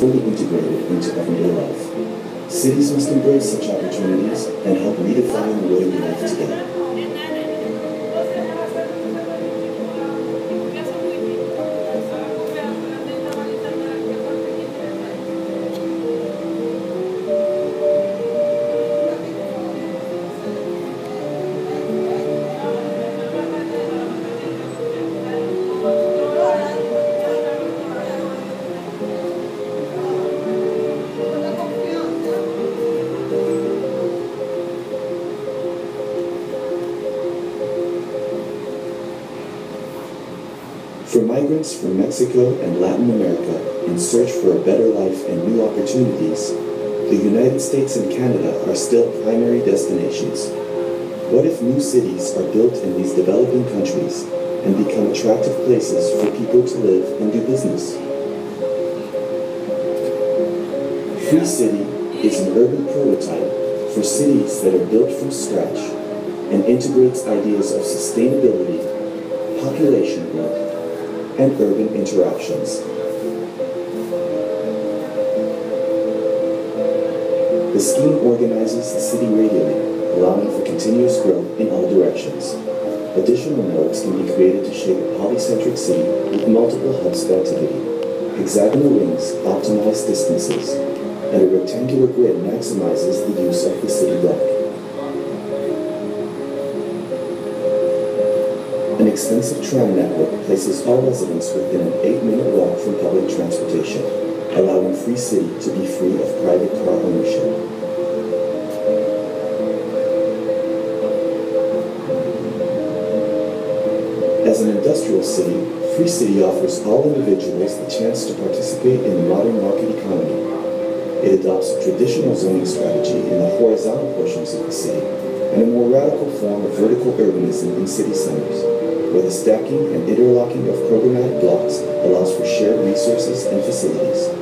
fully integrated into everyday life. Cities must embrace such opportunities and help redefine the way we live together. For migrants from Mexico and Latin America in search for a better life and new opportunities, the United States and Canada are still primary destinations. What if new cities are built in these developing countries and become attractive places for people to live and do business? Free City is an urban prototype for cities that are built from scratch and integrates ideas of sustainability, population growth, and urban interactions. The scheme organizes the city radially, allowing for continuous growth in all directions. Additional nodes can be created to shape a polycentric city with multiple hubs of activity. Hexagonal rings optimize distances, and a rectangular grid maximizes the use of the city block. An extensive tram network places all residents within an 8-minute walk from public transportation, allowing Free City to be free of private car ownership. As an industrial city, Free City offers all individuals the chance to participate in the modern market economy. It adopts a traditional zoning strategy in the horizontal portions of the city and a more radical form of vertical urbanism in city centers, where the stacking and interlocking of programmatic blocks allows for shared resources and facilities.